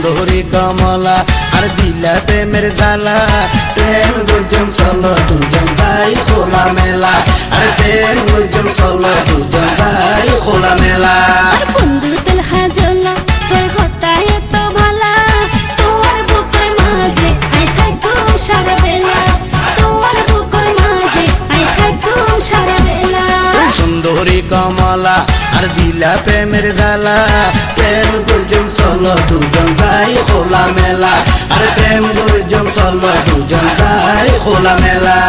সুন্দরী কমলা আর দিলা প্রেমের জ্বালা প্রেম গুঞ্জন চলো দুজন যাই খোলা মেলা আর প্রেম গুঞ্জন চলো দুজন যাই খোলা মেলা বন্ধু তোর হাজলা তোর হতায় এত ভালা তোর বুকের মাঝে আই থাকুম সারা বেলা তোর বুকের মাঝে আই থাকুম সারা বেলা সুন্দরী কমলা আর দিলা প্রেমের জ্বালা প্রেম গুঞ্জন চলো দুজন যাই খোলা মেলা আর প্রেম গুঞ্জন চলো দুজন যাই খোলা মেলা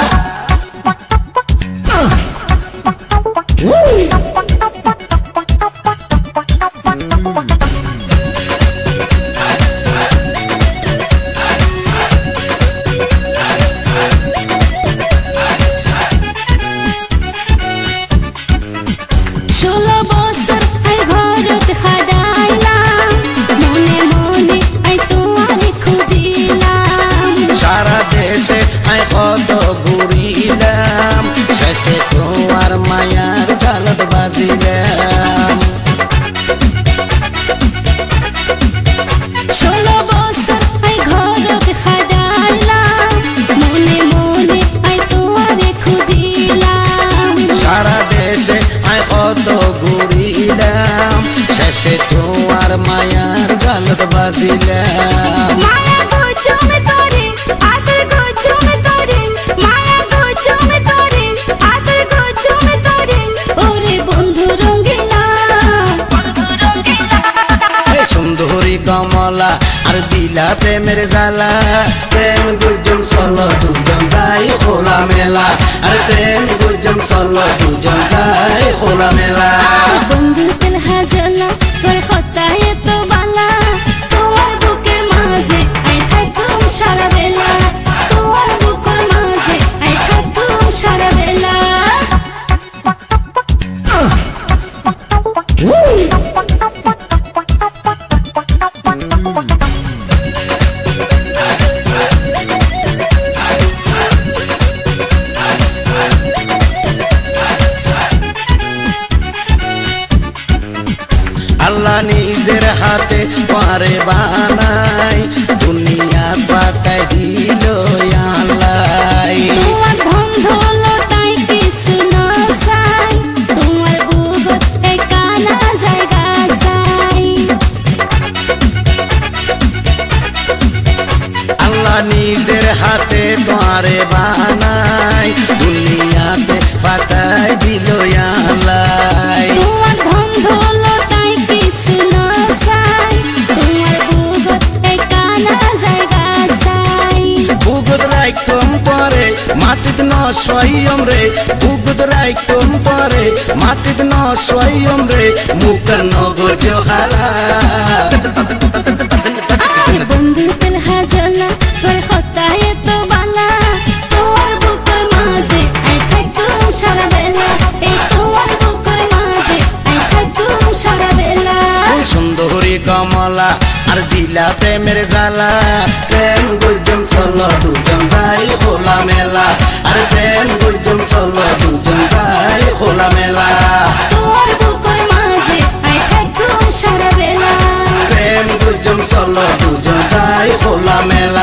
কত ঘুরিলাম শেষে তোমার মায়ার জালত বাজিলাম 16 বছর আই ঘরত খাডাইলাম মনে মনে আই তোমারে খুঁজিলাম সারা দেশে আই কত ঘুরিলাম শেষে তোমার মায়ার জালত বাজিলাম সুন্দরী কমলা আর দিলা প্রেমের জ্বালা প্রেম গুঞ্জন চলো দুজন যাই খোলা মেলা আর প্রেম গুঞ্জন চলো দুজন যাই খোলা মেলা বন্ধু তোর হাজলা তোর হতায় এত বালা তোর বুকের মাঝে আই থাকুম সারা বেলা তোর বুকের মাঝে আই থাকুম সারা বেলা আল্লাহ নিজের হাতে পারে বানাই দুনিয়া পাতায় দিল আল্লাহ তোমার ধন দৌলতাই কিছু না চাই তোমার বুকত একানা জায়গা চাই আল্লাহ নিজের হাতে পারে বানাই দুনিয়াতে পাতায় দিল আল্লাহ তোমার ধন দৌলতাই কিছু না চাই তোমার বুকত একানা জায়গা চাই বুকত রাইকম পরে মাটিত নশয়ম রে বুকত রাইকম পরে মাটিত নশয়ম রে মুখ নগর জহারা বন্ধু তোর হাজলা তোর হতায় এত বালা তোর বুকের মাঝে আই থাকুম সারা বেলা এই তোর বুকের মাঝে আই থাকুম সারা বেলা সুন্দরী কমলা আর দিলা প্রেমের জ্বালা প্রেম গুঞ্জন চলো দুজন যাই খোলা মেলা আর প্রেম গুঞ্জন চলো দুজন যাই খোলা মেলা তোর বুকের মাঝে আই থাকুম সারা বেলা প্রেম গুঞ্জন চলো দুজন যাই খোলা মেলা।